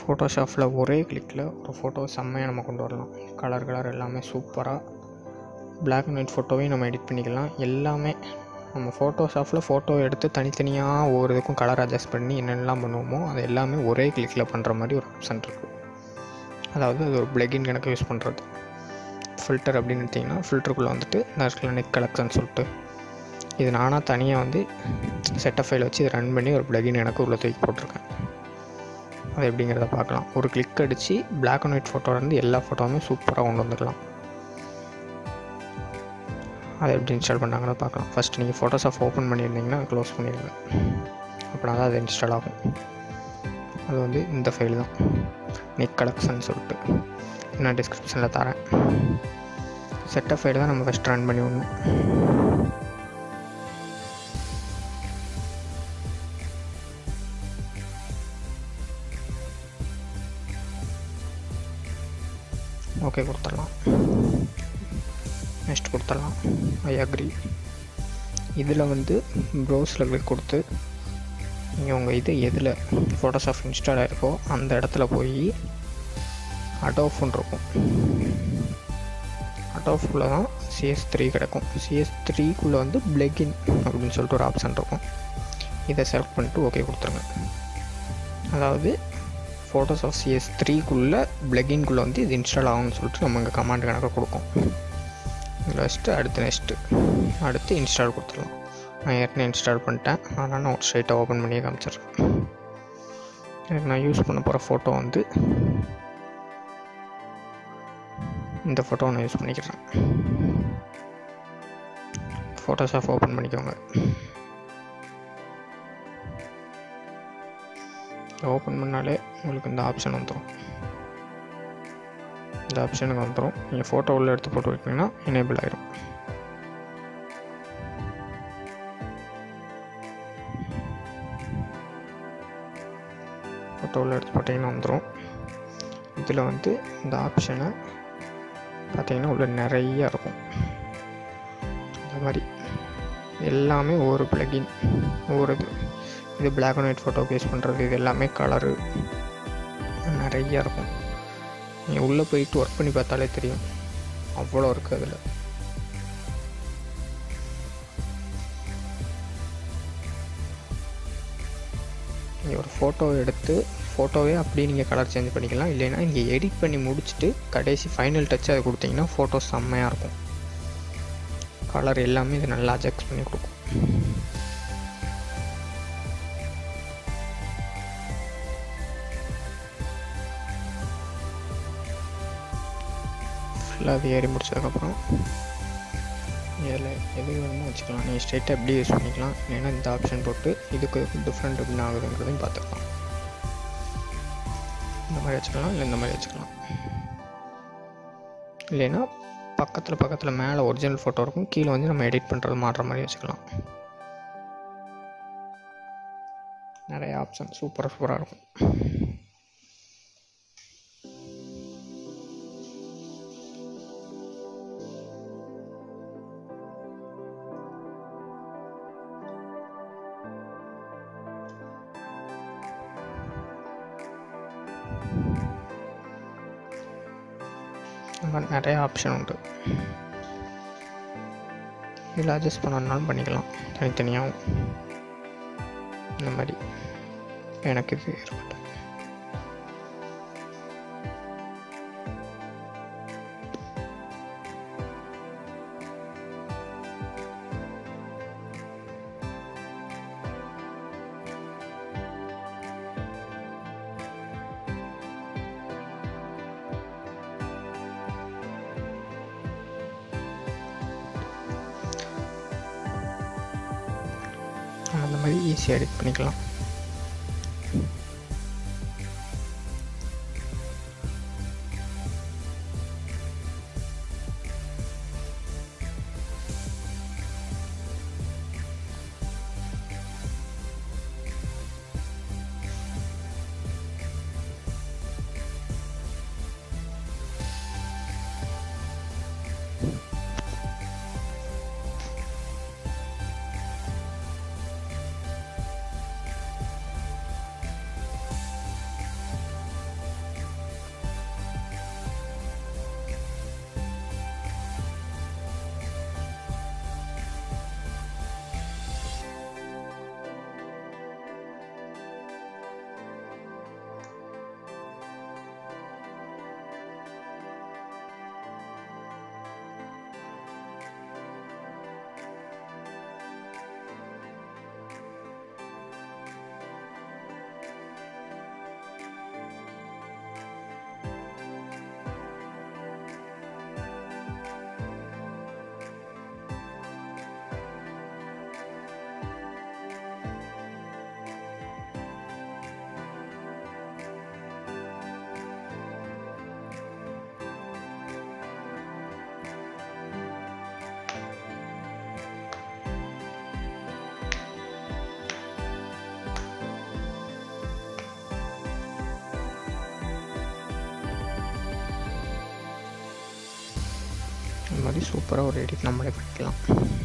ஃபோட்டோஷாப்பில் ஒரே கிளிக்கில் ஒரு ஃபோட்டோ செம்மையாக நம்ம கொண்டு வரலாம். கலர் எல்லாமே சூப்பராக. பிளாக் அண்ட் ஒயிட் ஃபோட்டோவையும் நம்ம எடிட் பண்ணிக்கலாம். எல்லாமே நம்ம ஃபோட்டோஷாப்பில் ஃபோட்டோ எடுத்து தனித்தனியாக ஒவ்வொரு இதுக்கும் கலர் அட்ஜஸ்ட் பண்ணி என்னென்னலாம் பண்ணுவோமோ அது எல்லாமே ஒரே கிளிக்கில் பண்ணுற மாதிரி ஒரு ஆப்ஷன் இருக்குது. அதாவது அது ஒரு பிளகின் கணக்கு யூஸ் பண்ணுறது. ஃபில்டர் அப்படின்னு எடுத்திங்கன்னா ஃபில்டருக்குள்ளே வந்துட்டு இந்த நெக் கலெக்ஷன் சொல்லிட்டு இது நானாக தனியாக செட்டப் ஃபைல் வச்சு இதை ரன் பண்ணி ஒரு பிளகின் எனக்கு உள்ளே தூக்கி போட்டிருக்கேன். அது எப்படிங்கிறத பார்க்கலாம். ஒரு கிளிக் அடித்து பிளாக் அண்ட் ஒயிட் ஃபோட்டோலேருந்து எல்லா ஃபோட்டோவுமே சூப்பராக கொண்டு வந்துடலாம். அதை எப்படி இன்ஸ்டால் பண்ணாங்கன்னு பார்க்கலாம். ஃபஸ்ட்டு நீங்கள் ஃபோட்டோஷாப் ஓப்பன் பண்ணியிருந்தீங்கன்னா க்ளோஸ் பண்ணிடுங்க. அப்படின்னா தான் அது இன்ஸ்டால் ஆகும். அது இந்த ஃபைல் தான், நெக் கலெக்ஷன் சொல்லிட்டு. நான் டிஸ்கிரிப்ஷனில் தரேன். செட்டப் ஃபைல் தான் நம்ம ஃபஸ்ட் ரன் பண்ணி விடணும். ஓகே கொடுத்துடலாம். நெக்ஸ்ட் கொடுத்துடலாம். I agree. இதில் ப்ரௌஸில் கிளிக் கொடுத்து நீங்கள் உங்கள் இது எதில் ஃபோட்டோஷாப் இன்ஸ்டால் ஆகிருக்கோ அந்த இடத்துல போய் அடோப்னு இருக்கும். அடோப்குள்ளே தான் CS3 கிடைக்கும். CS3க்குள்ளே பிளகின் அப்படின்னு சொல்லிட்டு ஒரு ஆப்ஷன் இருக்கும். இதை செலக்ட் பண்ணிட்டு ஓகே கொடுத்துருங்க. அதாவது ஃபோட்டோஷாப் CS3க்குள்ளே பிளகின்குள்ளே இது இன்ஸ்டால் ஆகும்னு சொல்லிட்டு நம்ம இங்கே கமாண்ட் கணக்காக கொடுக்கும். இதில் வச்சுட்டு அடுத்து இன்ஸ்டால் கொடுத்துடலாம். நான் ஏற்கனவே இன்ஸ்டால் பண்ணிட்டேன், அதனால் நான் ஒரு சைட்டை ஓப்பன் பண்ணி காமிச்சிடுறேன். எனக்கு நான் யூஸ் பண்ண போகிற ஃபோட்டோ இந்த ஃபோட்டோவை நான் யூஸ் பண்ணிக்கிறேன். ஃபோட்டோஷாப் ஓப்பன் பண்ணிக்கோங்க. ஓப்பன் பண்ணாலே உங்களுக்கு இந்த ஆப்ஷன் வந்துடும். இந்த ஆப்ஷனுக்கு வந்துடும். நீங்கள் ஃபோட்டோ உள்ள எடுத்து போட்டு வைக்கிங்கன்னா எனேபிள் ஆகிடும். ஃபோட்டோ உள்ள எடுத்து போட்டிங்கன்னா வந்துடும். இதில் இந்த ஆப்ஷனை பார்த்திங்கன்னா உள்ள நிறையா இருக்கும். இந்த மாதிரி எல்லாமே ஒவ்வொரு பிளகின் ஒவ்வொரு இது பிளாக் அண்ட் ஒயிட் ஃபோட்டோக்கு யூஸ் பண்ணுறது. இது எல்லாமே கலரு நிறையா இருக்கும். நீங்கள் உள்ளே போயிட்டு ஒர்க் பண்ணி பார்த்தாலே தெரியும், அவ்வளோ இருக்குது அதில். நீங்கள் ஒரு ஃபோட்டோவை எடுத்து ஃபோட்டோவே அப்படியே நீங்கள் கலர் சேஞ்ச் பண்ணிக்கலாம். இல்லைன்னா நீங்கள் எடிட் பண்ணி முடிச்சுட்டு கடைசி ஃபைனல் டச் அதை கொடுத்தீங்கன்னா ஃபோட்டோ செம்மையாக இருக்கும். கலர் எல்லாமே இது நல்லா அட்ஜஸ்ட் பண்ணி கொடுக்கும். ஃபுல்லாக அது ஏறி முடிச்சதுக்கப்புறம் இதில் எது வேணுமோ வச்சுக்கலாம். நீங்கள் ஸ்ட்ரெயிட்டாக எப்படி யூஸ் பண்ணிக்கலாம். இல்லைன்னா இந்த ஆப்ஷன் போட்டு இதுக்கு டிஃப்ரெண்ட் எப்படி ஆகுதுங்கிறதையும் பார்த்துக்கலாம். இந்த மாதிரி வச்சுக்கலாம், இல்லை இந்த மாதிரி வச்சுக்கலாம். இல்லைன்னா பக்கத்தில் மேலே ஒரிஜினல் ஃபோட்டோ இருக்கும், கீழே நம்ம எடிட் பண்ணுறது மாட்டுற மாதிரி வச்சுக்கலாம். நிறைய ஆப்ஷன் சூப்பராக இருக்கும். நிறைய ஆப்ஷன் உண்டு. இதில் அட்ஜஸ்ட் பண்ணனாலும் பண்ணிக்கலாம் தனித்தனியாகவும். இந்த மாதிரி எனக்கு இது இருக்கட்டும். அந்த மாதிரி ஈஸியாக எடிட் பண்ணிக்கலாம். அது மாதிரி சூப்பராக ஒரு எடிட் நம்மளே பண்ணிக்கலாம்.